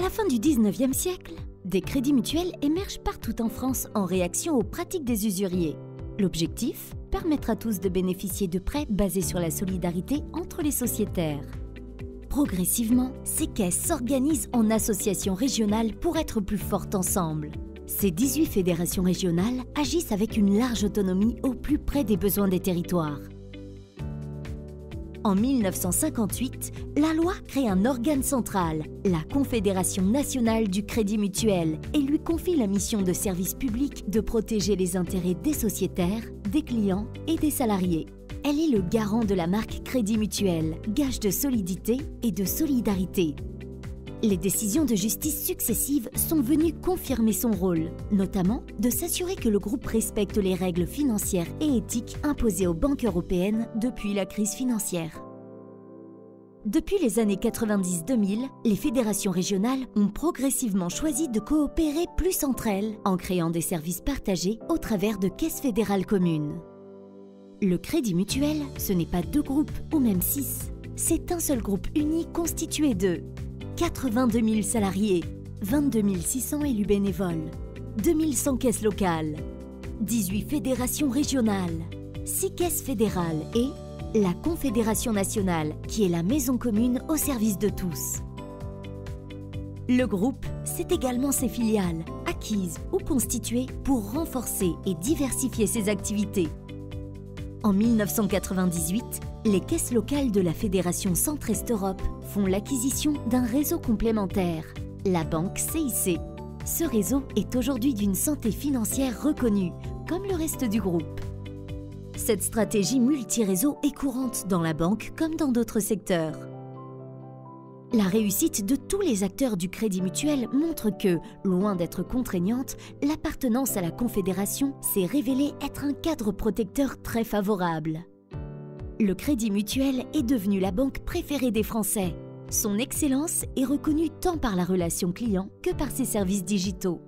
À la fin du 19e siècle, des crédits mutuels émergent partout en France en réaction aux pratiques des usuriers. L'objectif ? Permettre à tous de bénéficier de prêts basés sur la solidarité entre les sociétaires. Progressivement, ces caisses s'organisent en associations régionales pour être plus fortes ensemble. Ces 18 fédérations régionales agissent avec une large autonomie au plus près des besoins des territoires. En 1958, la loi crée un organe central, la Confédération nationale du crédit mutuel, et lui confie la mission de service public de protéger les intérêts des sociétaires, des clients et des salariés. Elle est le garant de la marque Crédit Mutuel, gage de solidité et de solidarité. Les décisions de justice successives sont venues confirmer son rôle, notamment de s'assurer que le groupe respecte les règles financières et éthiques imposées aux banques européennes depuis la crise financière. Depuis les années 90-2000, les fédérations régionales ont progressivement choisi de coopérer plus entre elles en créant des services partagés au travers de caisses fédérales communes. Le crédit mutuel, ce n'est pas 2 groupes ou même 6, c'est un seul groupe uni constitué de 82 000 salariés, 22 600 élus bénévoles, 2100 caisses locales, 18 fédérations régionales, 6 caisses fédérales et la Confédération nationale, qui est la maison commune au service de tous. Le groupe, c'est également ses filiales, acquises ou constituées pour renforcer et diversifier ses activités. En 1998, les caisses locales de la Fédération Centre-Est Europe font l'acquisition d'un réseau complémentaire, la banque CIC. Ce réseau est aujourd'hui d'une santé financière reconnue, comme le reste du groupe. Cette stratégie multi-réseau est courante dans la banque comme dans d'autres secteurs. La réussite de tous les acteurs du crédit mutuel montre que, loin d'être contraignante, l'appartenance à la Confédération s'est révélée être un cadre protecteur très favorable. Le crédit mutuel est devenu la banque préférée des Français. Son excellence est reconnue tant par la relation client que par ses services digitaux.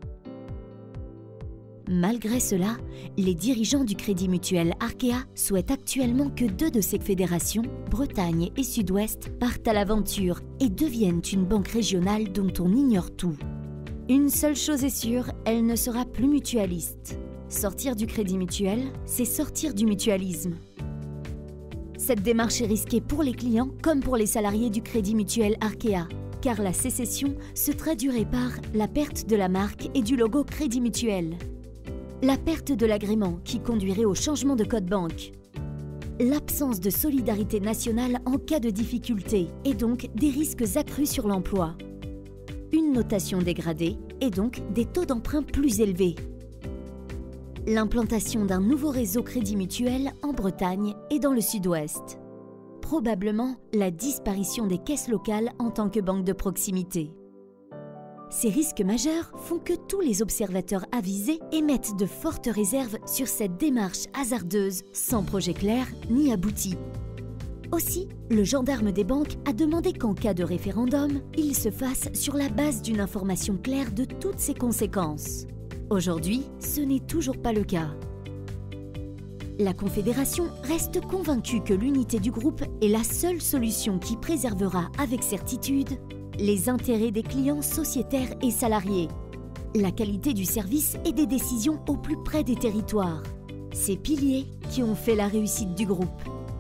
Malgré cela, les dirigeants du Crédit Mutuel Arkea souhaitent actuellement que 2 de ces fédérations, Bretagne et Sud-Ouest, partent à l'aventure et deviennent une banque régionale dont on ignore tout. Une seule chose est sûre, elle ne sera plus mutualiste. Sortir du Crédit Mutuel, c'est sortir du mutualisme. Cette démarche est risquée pour les clients comme pour les salariés du Crédit Mutuel Arkea, car la sécession se traduirait par la perte de la marque et du logo Crédit Mutuel, la perte de l'agrément qui conduirait au changement de code banque, l'absence de solidarité nationale en cas de difficulté et donc des risques accrus sur l'emploi, une notation dégradée et donc des taux d'emprunt plus élevés, l'implantation d'un nouveau réseau crédit mutuel en Bretagne et dans le Sud-Ouest, probablement la disparition des caisses locales en tant que banque de proximité. Ces risques majeurs font que tous les observateurs avisés émettent de fortes réserves sur cette démarche hasardeuse, sans projet clair ni abouti. Aussi, le gendarme des banques a demandé qu'en cas de référendum, il se fasse sur la base d'une information claire de toutes ses conséquences. Aujourd'hui, ce n'est toujours pas le cas. La Confédération reste convaincue que l'unité du groupe est la seule solution qui préservera avec certitude les intérêts des clients sociétaires et salariés, la qualité du service et des décisions au plus près des territoires, ces piliers qui ont fait la réussite du groupe.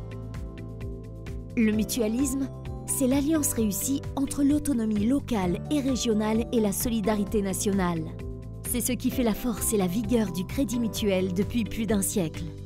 Le mutualisme, c'est l'alliance réussie entre l'autonomie locale et régionale et la solidarité nationale. C'est ce qui fait la force et la vigueur du crédit mutuel depuis plus d'1 siècle.